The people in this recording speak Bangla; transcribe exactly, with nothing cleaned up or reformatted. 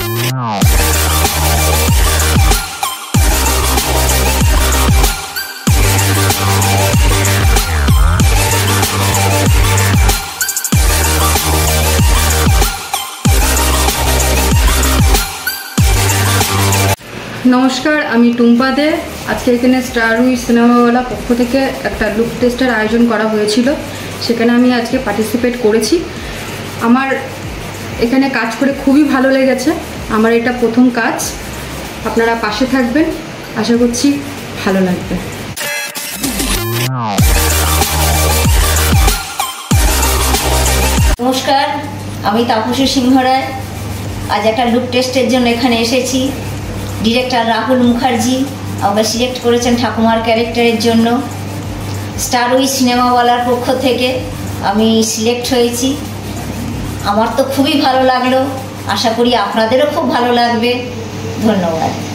नमस्कार आमी टुम्पा दे आज के एखाने स्टार उइथ सिनेमावाला पक्ष थेके एकटा लुक टेस्टर आयोजन करा हयेछिलो सेखाने आमी आज के पार्टिसिपेट करेछि। आमार एखाने काज करे खूबই भालो लेगेছে। आमार एटा प्रथम काज। आपनारा पाशे थाकबेन, आशा करछि भालो लागबे। नमस्कार आमी तापसी सिंह राय आज एक लुक टेस्टर जन्य एखाने एसेछि। डिरेक्टर राहुल मुखार्जी आमाके सिलेक्ट करेছেন ঠাকুমার ক্যারেক্টারের জন্য। স্টার উইথ সিনেমাওয়ালার পক্ষ থেকে আমি সিলেক্ট হয়েছি। আমার তো খুবই ভালো লাগলো, আশা করি আপনাদেরও খুব ভালো লাগবে। ধন্যবাদ।